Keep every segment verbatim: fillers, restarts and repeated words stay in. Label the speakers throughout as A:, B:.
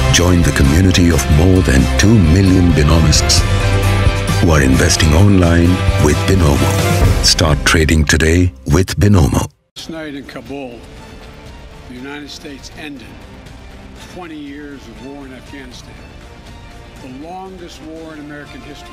A: Join the community of more than two million Binomists who are investing online with Binomo. Start trading today with Binomo.
B: Last night in Kabul, the United States ended twenty years of war in Afghanistan, the longest war in American history.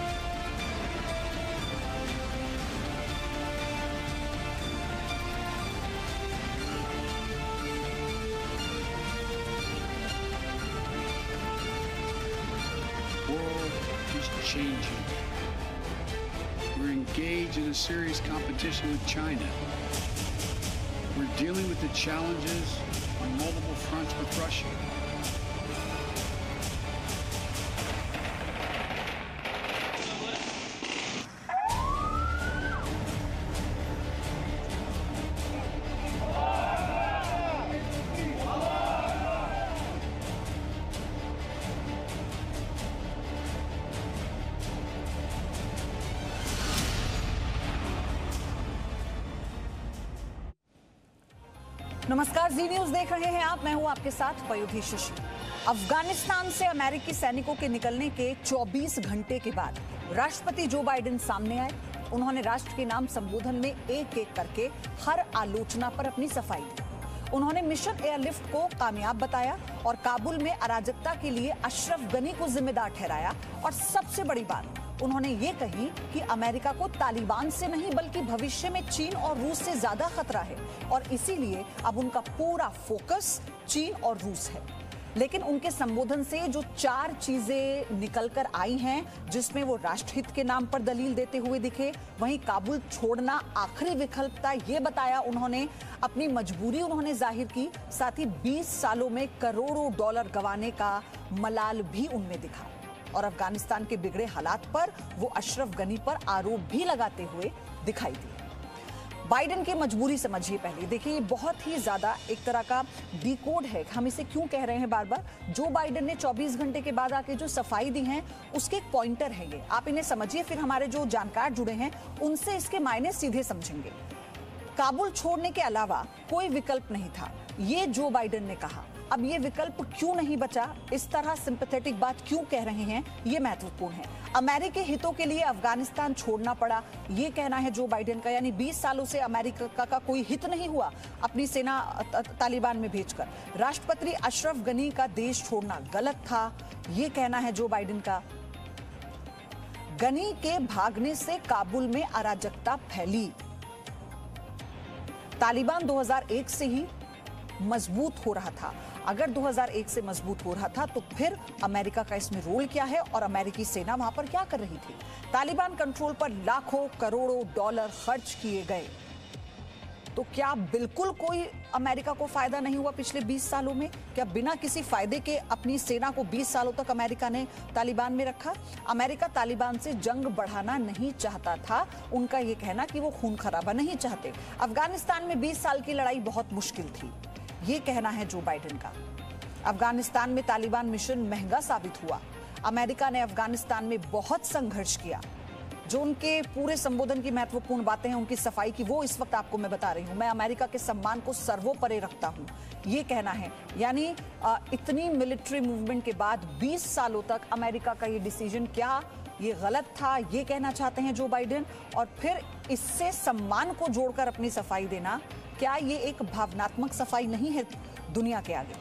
B: The world is changing. We're engaged in a serious competition with China. We're dealing with the challenges on multiple fronts with Russia.
C: नमस्कार, जी news देख रहे हैं आप। मैं हूं आपके साथ पयोधी शशि। अफगानिस्तान से अमेरिकी सैनिकों के निकलने के चौबीस घंटे के बाद राष्ट्रपति जो बाइडेन सामने आए। उन्होंने राष्ट्र के नाम संबोधन में एक एक करके हर आलोचना पर अपनी सफाई दी। उन्होंने मिशन एयरलिफ्ट को कामयाब बताया और काबुल में अराजकता के लिए अशरफ गनी को जिम्मेदार ठहराया। और सबसे बड़ी बात उन्होंने ये कही कि अमेरिका को तालिबान से नहीं बल्कि भविष्य में चीन और रूस से ज्यादा खतरा है और इसीलिए अब उनका पूरा फोकस चीन और रूस है। लेकिन उनके संबोधन से जो चार चीजें निकलकर आई हैं, जिसमें वो राष्ट्रहित के नाम पर दलील देते हुए दिखे, वहीं काबुल छोड़ना आखिरी विकल्प था ये बताया उन्होंने। अपनी मजबूरी उन्होंने जाहिर की, साथ ही बीस सालों में करोड़ों डॉलर गंवाने का मलाल भी उनमें दिखा। और अफगानिस्तान के बिगड़े हालात पर वो अशरफ गनी पर आरोप भी लगाते हुए दिखाई दिए। बाइडेन की मजबूरी समझिए पहले। देखिए, ये बहुत ही ज्यादा एक तरह का डिकोड है। हम इसे क्यों कह रहे हैं बार बार। जो बाइडेन ने चौबीस घंटे के बाद आके जो सफाई दी है उसके एक पॉइंटर है ये। आप इन्हें समझिए, फिर हमारे जो जानकार जुड़े हैं उनसे इसके मायने सीधे समझेंगे। काबुल छोड़ने के अलावा कोई विकल्प नहीं था, ये जो बाइडेन ने कहा। अब ये विकल्प क्यों नहीं बचा, इस तरह सिंपैथेटिक बात क्यों कह रहे हैं, ये महत्वपूर्ण है। अमेरिकी हितों के लिए अफगानिस्तान छोड़ना पड़ा, ये कहना है जो बाइडेन का। यानी बीस सालों से अमेरिका का, का कोई हित नहीं हुआ अपनी सेना तालिबान में भेजकर। राष्ट्रपति अशरफ गनी का देश छोड़ना गलत था, ये कहना है जो बाइडेन का। गनी के भागने से काबुल में अराजकता फैली। तालिबान दो हज़ार एक से ही मजबूत हो रहा था। अगर दो हज़ार एक से मजबूत हो रहा था तो फिर अमेरिका का इसमें रोल क्या है और अमेरिकी सेना वहां पर क्या कर रही थी। तालिबान कंट्रोल पर लाखों करोड़ों डॉलर खर्च किए गए, तो क्या बिल्कुल कोई अमेरिका को फायदा नहीं हुआ पिछले बीस सालों में? क्या बिना किसी फायदे के अपनी सेना को बीस सालों तक अमेरिका ने तालिबान में रखा? अमेरिका तालिबान से जंग बढ़ाना नहीं चाहता था। उनका यह कहना कि वो खून खराबा नहीं चाहते। अफगानिस्तान में बीस साल की लड़ाई बहुत मुश्किल थी, ये कहना है जो बाइडेन का। अफगानिस्तान में तालिबान मिशन महंगा साबित हुआ। अमेरिका ने अफगानिस्तान में बहुत संघर्ष किया। जो उनके पूरे संबोधन की महत्वपूर्ण बातें हैं, उनकी सफाई की, वो इस वक्त आपको मैं बता रही हूं। मैं अमेरिका के सम्मान को सर्वोपरि रखता हूं, ये कहना है। यानी इतनी मिलिट्री मूवमेंट के बाद बीस सालों तक अमेरिका का ये डिसीजन क्या ये गलत था, ये कहना चाहते हैं जो बाइडेन। और फिर इससे सम्मान को जोड़कर अपनी सफाई देना, क्या ये एक भावनात्मक सफाई नहीं है दुनिया के आगे?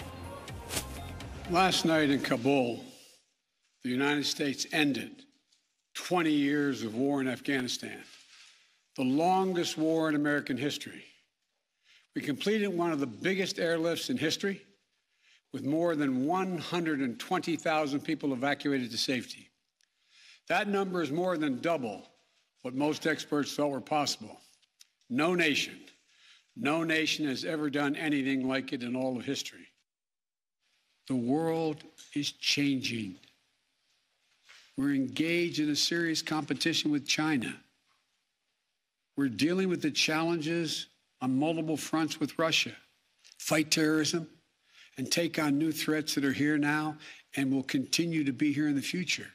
B: Last night in Kabul, the United States ended twenty years of war in Afghanistan, the longest war in American history. We completed one of the biggest airlifts in history, with more than one hundred twenty thousand people evacuated to safety. That number is more than double what most experts thought were possible. No nation, no nation has ever done anything like it in all of history. The world is changing. We're engaged in a serious competition with China. We're dealing with the challenges on multiple fronts with Russia. Fight terrorism and take on new threats that are here now and will continue to be here in the future.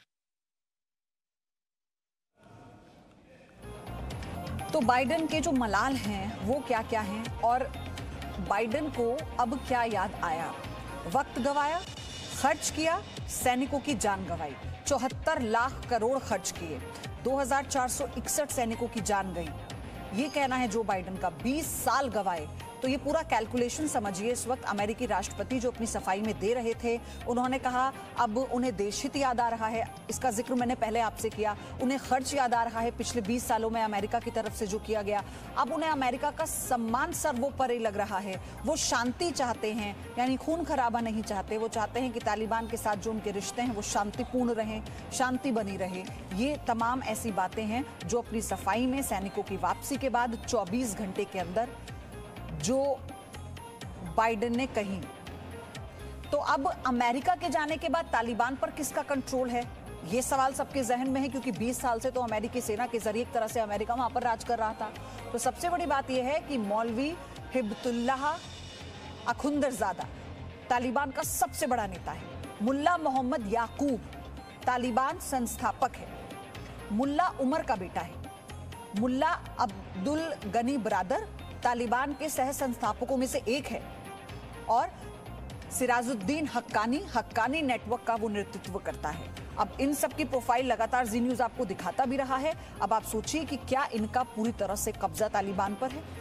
C: तो Biden के जो मलाल हैं वो क्या क्या हैं और बाइडेन को अब क्या याद आया? वक्त गवाया, खर्च किया, सैनिकों की जान गंवाई। चौहत्तर लाख करोड़ खर्च किए, दो हजार चार सौ इकसठ सैनिकों की जान गई। ये कहना है जो बाइडेन का। बीस साल गवाए। तो ये पूरा कैलकुलेशन समझिए। इस वक्त अमेरिकी राष्ट्रपति जो अपनी सफाई में दे रहे थे, उन्होंने कहा अब उन्हें देश हित याद आ रहा है। इसका जिक्र मैंने पहले आपसे किया। उन्हें खर्च याद आ रहा है पिछले बीस सालों में अमेरिका की तरफ से जो किया गया। अब उन्हें अमेरिका का सम्मान सर्वोपरि लग रहा है। वो शांति चाहते हैं, यानी खून खराबा नहीं चाहते। वो चाहते हैं कि तालिबान के साथ जो उनके रिश्ते हैं वो शांतिपूर्ण रहें, शांति बनी रहे। ये तमाम ऐसी बातें हैं जो अपनी सफाई में सैनिकों की वापसी के बाद चौबीस घंटे के अंदर जो बाइडेन ने कही। तो अब अमेरिका के जाने के बाद तालिबान पर किसका कंट्रोल है, ये सवाल सबके जहन में है, क्योंकि बीस साल से तो अमेरिकी सेना के जरिए एक तरह से अमेरिका वहां पर राज कर रहा था। तो सबसे बड़ी बात यह है कि मौलवी हिब्बतुल्लाह अखुंदरजादा तालिबान का सबसे बड़ा नेता है। मुल्ला मोहम्मद याकूब तालिबान संस्थापक है। मुल्ला उमर का बेटा है। मुल्ला अब्दुल गनी बरादर तालिबान के सह संस्थापकों में से एक है और सिराजुद्दीन हक्कानी हक्कानी नेटवर्क का वो नेतृत्व करता है। अब इन सब की प्रोफाइल लगातार जी न्यूज आपको दिखाता भी रहा है। अब आप सोचिए कि क्या इनका पूरी तरह से कब्जा तालिबान पर है।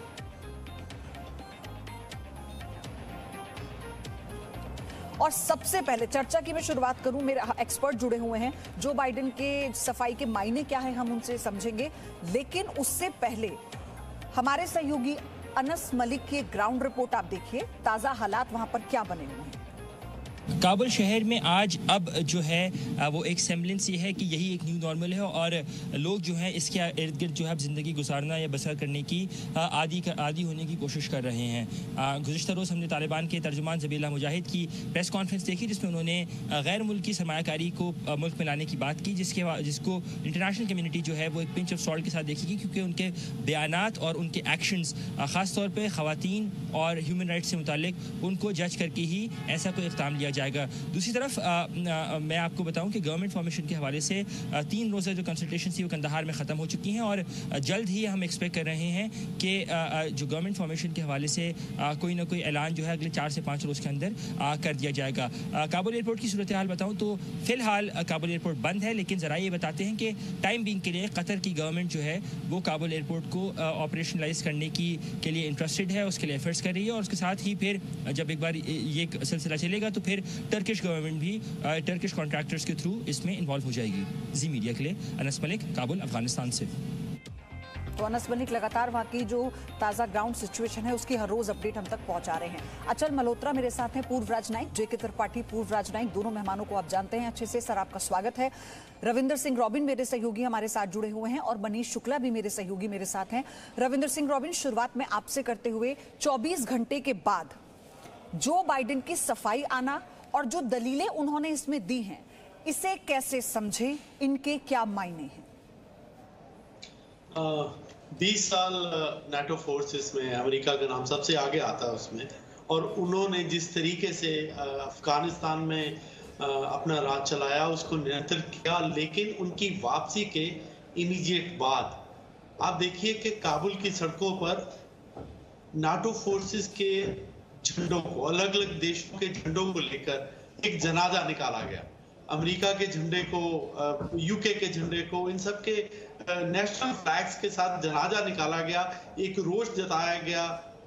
C: और सबसे पहले चर्चा की मैं शुरुआत करूं, मेरे एक्सपर्ट जुड़े हुए हैं। जो बाइडेन के सफाई के मायने क्या है हम उनसे समझेंगे, लेकिन उससे पहले हमारे सहयोगी अनस मलिक की ग्राउंड रिपोर्ट आप देखिए। ताजा हालात वहां पर क्या बने हुए हैं।
D: काबुल शहर में आज अब जो है वो एक सेम्बलेंस ये है कि यही एक न्यू नॉर्मल है और लोग जो हैं इसके इर्द गिर्द जो है ज़िंदगी गुजारना या बसर करने की आदि आदि होने की कोशिश कर रहे हैं। गुज़िश्ता रोज़ हमने तालिबान के तर्जुमान ज़बीला मुजाहिद की प्रेस कॉन्फ्रेंस देखी, जिसमें उन्होंने गैर मुल्की सरमायाकारी को मुल्क में लाने की बात की, जिसके जिसको इंटरनेशनल कम्युनिटी जो है वो एक पिंच ऑफ सॉल्ट के साथ देखेगी, क्योंकि उनके बयानात और उनके एक्शंस ख़ास तौर पर ख़वातीन और ह्यूमन राइट्स से मुतालिक उनको जज करके ही ऐसा कोई इक़दाम लिया जाएगा। दूसरी तरफ आ, आ, मैं आपको बताऊं कि गवर्नमेंट फॉर्मेशन के हवाले से आ, तीन रोज़ा जो कंसल्टेशन थी वो कंदहार में ख़त्म हो चुकी हैं और जल्द ही हम एक्सपेक्ट कर रहे हैं कि जो गवर्नमेंट फॉर्मेशन के हवाले से आ, कोई ना कोई ऐलान जो है अगले चार से पाँच रोज़ के अंदर आ, कर दिया जाएगा। आ, काबुल एयरपोर्ट की सूरत हाल बताऊँ तो फ़िलहाल काबुल एयरपोर्ट बंद है, लेकिन ज़रा ये बताते हैं कि टाइम बिंग के लिए कतर की गवर्नमेंट जो है वो काबुल एयरपोर्ट को ऑपरेशनलाइज करने की के लिए इंटरेस्टेड है, उसके लिए एफर्ट्स कर रही है और उसके साथ ही फिर जब एक बार ये सिलसिला चलेगा तो फिर टर्किश गवर्नमेंट भी टर्किश कॉन्ट्रैक्टर्स के थ्रू इसमें इन्वॉल्व हो जाएगी। जी मीडिया के लिए अनस मलिक, काबुल, अफगानिस्तान से।
C: तो अनस मलिक लगातार वहाँ की जो ताज़ा ग्राउंड सिचुएशन है उसकी हर रोज अपडेट हम तक पहुंचा रहे हैं। अचल मल्होत्रा मेरे साथ हैं, पूर्व राजनायिक, जेके त्रिपाठी पूर्व राजनायिक, दोनों मेहमानों को आप जानते हैं अच्छे से। सर आपका स्वागत है। रविंदर सिंह रॉबिन मेरे सहयोगी हमारे साथ जुड़े हुए हैं और मनीष शुक्ला भी मेरे सहयोगी मेरे साथ हैं। रविंदर सिंह रॉबिन, शुरुआत में आपसे करते हुए, चौबीस घंटे के बाद जो बाइडेन की सफाई आना और जो दलीलें उन्होंने इसमें दी हैं, इसे कैसे समझे, इनके क्या मायने हैं?
E: बीस साल नाटो फोर्सेस में अमेरिका का नाम सबसे आगे आता है उसमें, और उन्होंने जिस तरीके से अफगानिस्तान में अपना राज चलाया उसको नियंत्रित किया, लेकिन उनकी वापसी के इमीडिएट बाद आप देखिए कि काबुल की सड़कों पर नाटो फोर्सेस के झंडों को, अलग अलग देशों के झंडों को लेकर एक जनाजा निकाला गया। अमेरिका के झंडे को, यूके के झंडे को, इन सब के नेशनल फ्लैग्स के साथ जनाजा निकाला गया। एक रोष जताया गया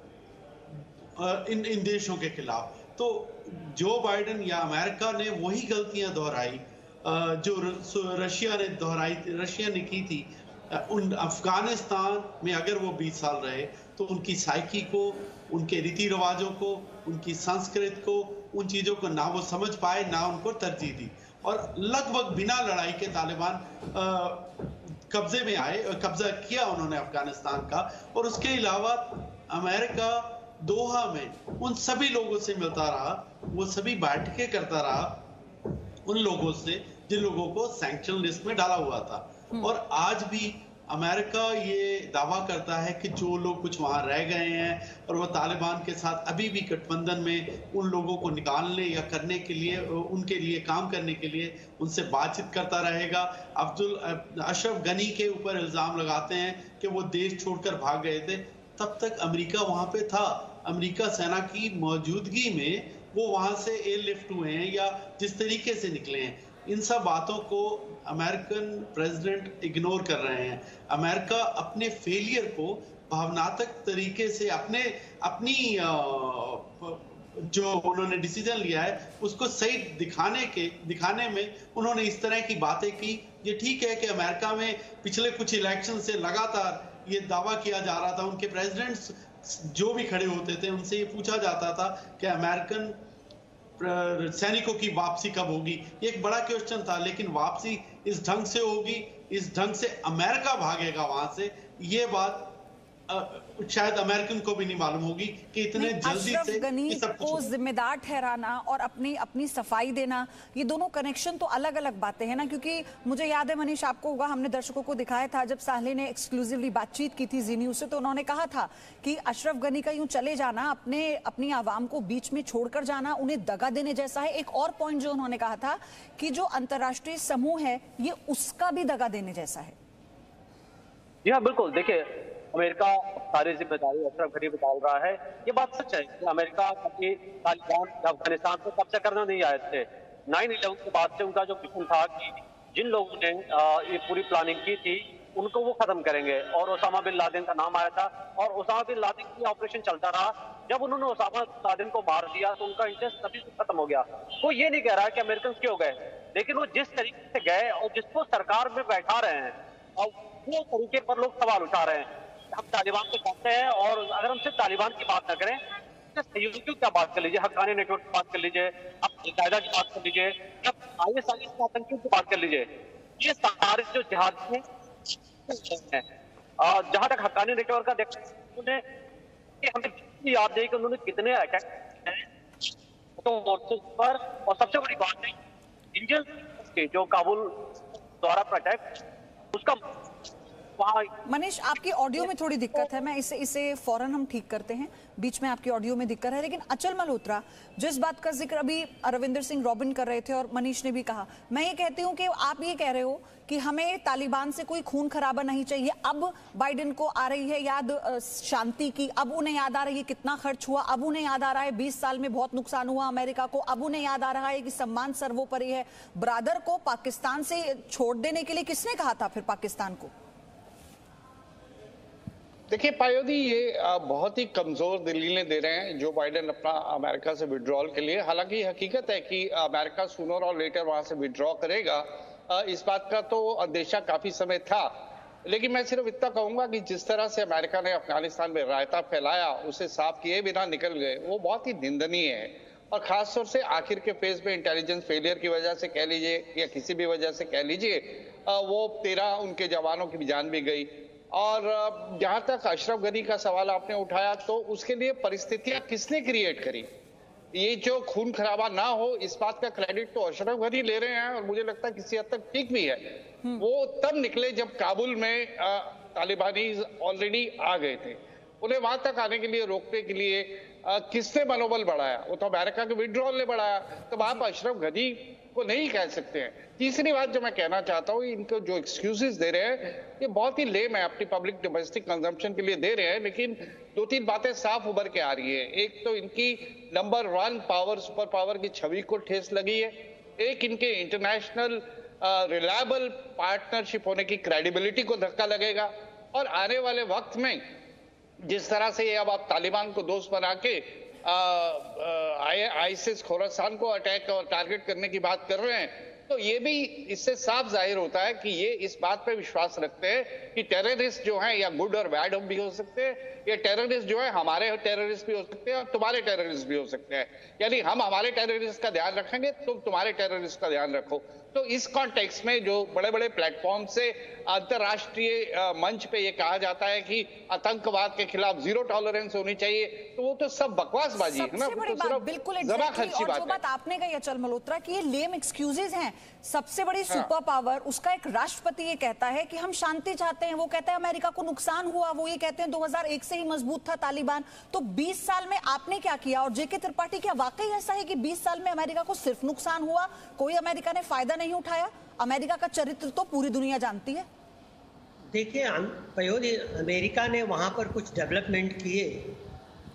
E: इन इन देशों के खिलाफ। तो जो बाइडेन या अमेरिका ने वही गलतियां दोहराई जो रशिया ने दोहराई रशिया ने की थी। उन अफगानिस्तान में अगर वो बीस साल रहे तो उनकी साइकी को, उनके रीति रिवाजों को, उनकी संस्कृति को, उन चीज़ों को ना वो समझ पाए, ना उनको तरजीह दी, और लगभग बिना लड़ाई के तालिबान कब्जे में आए, कब्जा किया उन्होंने अफगानिस्तान का। और उसके अलावा अमेरिका दोहा में उन सभी लोगों से मिलता रहा, वो सभी बैठकें करता रहा उन लोगों से जिन लोगों को सैंक्शन लिस्ट में डाला हुआ था। और आज भी अमेरिका ये दावा करता है कि जो लोग कुछ वहां रह गए हैं और वो तालिबान के साथ अभी भी गठबंधन में, उन लोगों को निकालने या करने के लिए, उनके लिए काम करने के लिए उनसे बातचीत करता रहेगा। अब्दुल अशरफ गनी के ऊपर इल्जाम लगाते हैं कि वो देश छोड़कर भाग गए थे, तब तक अमेरिका वहां पे था। अमेरिका सेना की मौजूदगी में वो वहां से एयरलिफ्ट हुए हैं या जिस तरीके से निकले हैं, इन सब बातों को अमेरिकन प्रेसिडेंट इग्नोर कर रहे हैं। अमेरिका अपने फेलियर को भावनात्मक तरीके से अपने अपनी जो उन्होंने डिसीजन लिया है उसको सही दिखाने के दिखाने में उन्होंने इस तरह की बातें की। ये ठीक है कि अमेरिका में पिछले कुछ इलेक्शन से लगातार ये दावा किया जा रहा था, उनके प्रेसिडेंट्स जो भी खड़े होते थे उनसे ये पूछा जाता था कि अमेरिकन सैनिकों की वापसी कब होगी। ये एक बड़ा क्वेश्चन था, लेकिन वापसी इस ढंग से होगी, इस ढंग से अमेरिका भागेगा वहां से, ये बात शायद अमेरिकन को भी नहीं मालूम होगी कि इतने जल्दी से
C: गनी को जिम्मेदार ठहराना और अपनी अपनी सफाई देना, ये दोनों कनेक्शन तो अलग अलग बातें हैं ना। क्योंकि मुझे याद है मनीष, आपको होगा, हमने दर्शकों को दिखाया था जब साहले ने एक्सक्लूसिवली बातचीत की थी जी न्यूज से, तो उन्होंने कहा था कि अशरफ गनी का यूं चले जाना, अपने अपनी आवाम को बीच में छोड़कर जाना, उन्हें दगा देने जैसा है। एक और पॉइंट जो उन्होंने कहा था कि जो अंतर्राष्ट्रीय समूह है ये उसका भी दगा देने जैसा है।
F: जी हाँ, बिल्कुल। देखिए, अमेरिका सारी जिम्मेदारी अशरफ गनी पे डाल रहा है। ये बात सच है कि अमेरिका कभी तालिबान अफगानिस्तान पे कब्जा करने नहीं आए थे। नाइन इलेवन के बाद से उनका जो मिशन था कि जिन लोगों ने ये पूरी प्लानिंग की थी उनको वो खत्म करेंगे, और ओसामा बिन लादेन का नाम आया था और ओसामा बिन लादेन की ऑपरेशन चलता रहा। जब उन्होंने ओसामा बिन लादेन को मार दिया तो उनका इंटरेस्ट तभी से खत्म हो गया। वो ये नहीं कह रहा है कि अमेरिकन क्यों गए, लेकिन वो जिस तरीके से गए और जिसको सरकार में बैठा रहे हैं और वो तरीके पर लोग सवाल उठा रहे हैं। हम तालिबान को जानते हैं, और अगर हम सिर्फ तालिबान की बात न करें, सहयोगियों की क्या बात कर लीजिए, हक्कानी नेटवर्क की बात कर लीजिए, अब अल-कायदा की बात कर लीजिए, अब आई एस आई के आतंकियों की बात कर लीजिए, ये सारे जो जिहादी हैं, जहां तक हक्कानी नेटवर्क का देखा उन्होंने हमें याद है कि उन्होंने कितने अटैक तो पर, और सबसे बड़ी बात है इंडियन जो काबुल द्वारा पर अटैक उसका।
C: मनीष, आपकी ऑडियो में थोड़ी दिक्कत है, मैं इसे इसे फौरन हम ठीक करते हैं। बीच में आपकी ऑडियो में दिक्कत है। लेकिन अचल मल्होत्रा, जिस बात का जिक्र अभी रविंदर सिंह रॉबिन कर रहे थे और मनीष ने भी कहा, मैं ये कहती हूँ कि आप ये कह रहे हो कि हमें तालिबान से कोई खून खराबा नहीं चाहिए। अब बाइडेन को आ रही है याद शांति की, अब उन्हें याद आ रही है कितना खर्च हुआ, अब उन्हें याद आ रहा है बीस साल में बहुत नुकसान हुआ अमेरिका को, अब उन्हें याद आ रहा है कि सम्मान सर्वोपरि है। ब्रादर को पाकिस्तान से छोड़ देने के लिए किसने कहा था फिर पाकिस्तान को?
G: देखिए पायोदी, ये बहुत ही कमजोर दलीलें दे रहे हैं जो बाइडेन अपना अमेरिका से विड्रॉल के लिए। हालांकि हकीकत है कि अमेरिका सूनर और लेटर वहां से विड्रॉ करेगा, इस बात का तो अंदेशा काफी समय था। लेकिन मैं सिर्फ इतना कहूंगा कि जिस तरह से अमेरिका ने अफगानिस्तान में रायता फैलाया, उसे साफ किए बिना निकल गए, वो बहुत ही निंदनीय है। और खासतौर से आखिर के फेज में इंटेलिजेंस फेलियर की वजह से कह लीजिए या किसी भी वजह से कह लीजिए, वो तेरह उनके जवानों की भी जान भी गई। और जहां तक अशरफ गनी का सवाल आपने उठाया, तो उसके लिए परिस्थितियां किसने क्रिएट करी? ये जो खून खराबा ना हो, इस बात का क्रेडिट तो अशरफ गनी ले रहे हैं, और मुझे लगता है किसी हद तक ठीक भी है। वो तब निकले जब काबुल में तालिबानी ऑलरेडी आ गए थे। उन्हें वहां तक आने के लिए रोकने के लिए आ, किसने मनोबल बढ़ाया? वो तो अमेरिका के विड्रॉल ने बढ़ाया। तो आप अशरफ गनी को नहीं कह सकते हैं। तीसरी बात जो मैं कहना चाहता हूँ, इनको जो एक्सक्यूजेस दे रहे हैं ये बहुत ही लेम है, अपनी पब्लिक डोमेस्टिक कंजम्पशन के लिए दे रहे हैं। लेकिन दो तीन बातें साफ उभर के आ रही है। एक तो इनकी number one power, super power की छवि को ठेस लगी है। एक इनके इंटरनेशनल रिलायबल पार्टनरशिप होने की क्रेडिबिलिटी को धक्का लगेगा। और आने वाले वक्त में जिस तरह से अब आप तालिबान को दोस्त बना के आईएसआईएस खोरासान को अटैक और टारगेट करने की बात कर रहे हैं, तो ये भी इससे साफ जाहिर होता है कि ये इस बात पे विश्वास रखते हैं कि टेररिस्ट जो हैं या गुड और बैड भी हो सकते हैं, या टेररिस्ट जो है हमारे टेररिस्ट भी हो सकते हैं और तुम्हारे टेररिस्ट भी हो सकते हैं। यानी हम हमारे टेररिस्ट का ध्यान रखेंगे, तुम तुम्हारे टेररिस्ट का ध्यान रखो। तो इस कॉन्टेक्स्ट में जो बड़े बड़े प्लेटफॉर्म से अंतरराष्ट्रीय मंच पे ये कहा जाता है कि आतंकवाद के खिलाफ जीरो टॉलरेंस होनी चाहिए, तो वो तो सब बकवासबाजी है ना।
C: बड़ी बात, बिल्कुल एग्जैक्टली। और जो बात आपने कही अचल मल्होत्रा की, ये लेम एक्सक्यूजेज हैं। सबसे बड़ी सुपर पावर, उसका एक राष्ट्रपति ये कहता है कि हम शांति चाहते हैं, वो कहता है अमेरिका को नुकसान हुआ, वो ये कहते हैं दो हज़ार एक से ही मजबूत था तालिबान। तो बीस साल में आपने क्या किया? और जेके त्रिपाठी, क्या वाकई ऐसा है कि बीस साल में अमेरिका को सिर्फ नुकसान हुआ, कोई अमेरिका ने फायदा नहीं उठाया? अमेरिका का चरित्र तो पूरी दुनिया जानती है।
H: देखिए पयोदी, अमेरिका ने वहां पर कुछ डेवलपमेंट किए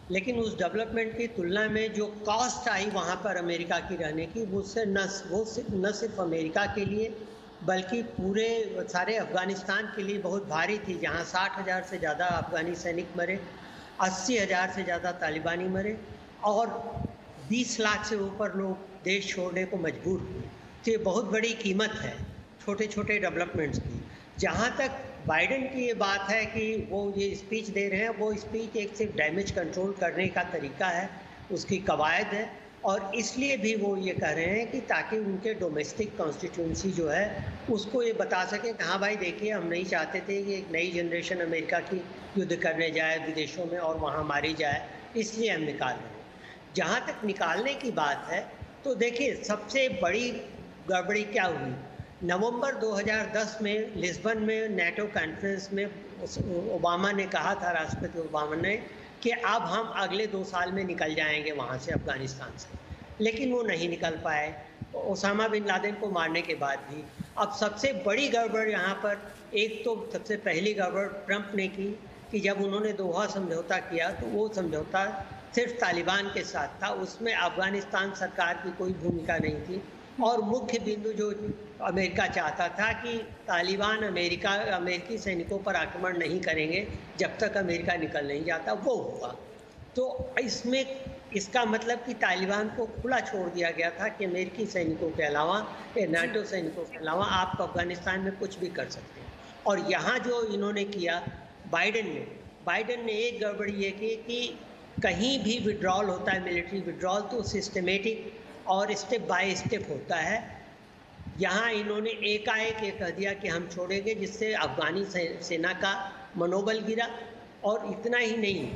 H: लेकिन उस डेवलपमेंट की तुलना में जो कॉस्ट आई वहाँ पर अमेरिका की रहने की, वो उससे न वो न सिर्फ अमेरिका के लिए बल्कि पूरे सारे अफगानिस्तान के लिए बहुत भारी थी, जहाँ साठ हज़ार से ज़्यादा अफगानी सैनिक मरे, अस्सी हज़ार से ज़्यादा तालिबानी मरे और बीस लाख से ऊपर लोग देश छोड़ने को मजबूर हुए। तो ये बहुत बड़ी कीमत है छोटे छोटे डेवलपमेंट्स की। जहाँ तक बाइडेन की ये बात है कि वो ये स्पीच दे रहे हैं, वो स्पीच एक सिर्फ डैमेज कंट्रोल करने का तरीका है, उसकी कवायद है, और इसलिए भी वो ये कह रहे हैं कि ताकि उनके डोमेस्टिक कॉन्स्टिट्यूंसी जो है उसको ये बता सकें कि हाँ भाई देखिए, हम नहीं चाहते थे कि एक नई जनरेशन अमेरिका की युद्ध करने जाए विदेशों में और वहाँ मारी जाए, इसलिए हम निकाल रहे हैं। जहाँ तक निकालने की बात है तो देखिए, सबसे बड़ी गड़बड़ी क्या हुई, नवंबर दो हज़ार दस में लिस्बन में नेटो कॉन्फ्रेंस में ओबामा ने कहा था, राष्ट्रपति ओबामा ने, कि अब हम अगले दो साल में निकल जाएंगे वहाँ से, अफगानिस्तान से, लेकिन वो नहीं निकल पाए ओसामा बिन लादेन को मारने के बाद भी। अब सबसे बड़ी गड़बड़ यहाँ पर, एक तो सबसे पहली गड़बड़ ट्रंप ने की कि जब उन्होंने दोहा समझौता किया तो वो समझौता सिर्फ तालिबान के साथ था, उसमें अफगानिस्तान सरकार की कोई भूमिका नहीं थी, और मुख्य बिंदु जो अमेरिका चाहता था कि तालिबान अमेरिका अमेरिकी सैनिकों पर आक्रमण नहीं करेंगे जब तक अमेरिका निकल नहीं जाता, वो हुआ। तो इसमें इसका मतलब कि तालिबान को खुला छोड़ दिया गया था कि अमेरिकी सैनिकों के अलावा, नाटो सैनिकों के अलावा आप अफगानिस्तान में कुछ भी कर सकते हैं। और यहाँ जो इन्होंने किया बाइडेन ने बाइडेन ने एक गड़बड़ी ये की कि कहीं भी विड्रॉल होता है, मिलिट्री विड्रॉल, तो सिस्टमेटिक और स्टेप बाय स्टेप होता है। यहाँ इन्होंने एकाएक ये कह दिया कि हम छोड़ेंगे, जिससे अफगानी सेना का मनोबल गिरा। और इतना ही नहीं,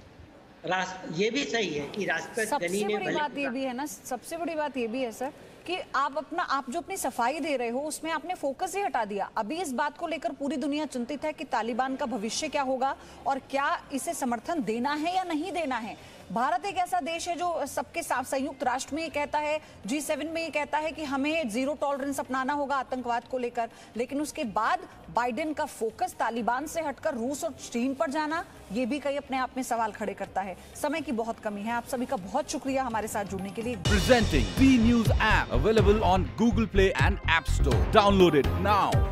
H: राष्ट्र ये भी सही है कि राष्ट्रपति गनी ने,
C: सबसे बड़ी बात ये भी है ना, सबसे बड़ी बात ये भी है सर कि आप अपना आप जो अपनी सफाई दे रहे हो उसमें आपने फोकस ही हटा दिया। अभी इस बात को लेकर पूरी दुनिया चिंतित है कि तालिबान का भविष्य क्या होगा और क्या इसे समर्थन देना है या नहीं देना है। भारत एक ऐसा देश है जो सबके साथ संयुक्त राष्ट्र में ये कहता है, जी सेवन में ये कहता है कि हमें जीरो टॉलरेंस अपनाना होगा आतंकवाद को लेकर, लेकिन उसके बाद बाइडेन का फोकस तालिबान से हटकर रूस और चीन पर जाना, ये भी कई अपने आप में सवाल खड़े करता है। समय की बहुत कमी है। आप सभी का बहुत शुक्रिया हमारे साथ जुड़ने के लिए।
I: Presenting V News app available on Google Play and App Store. Download it now.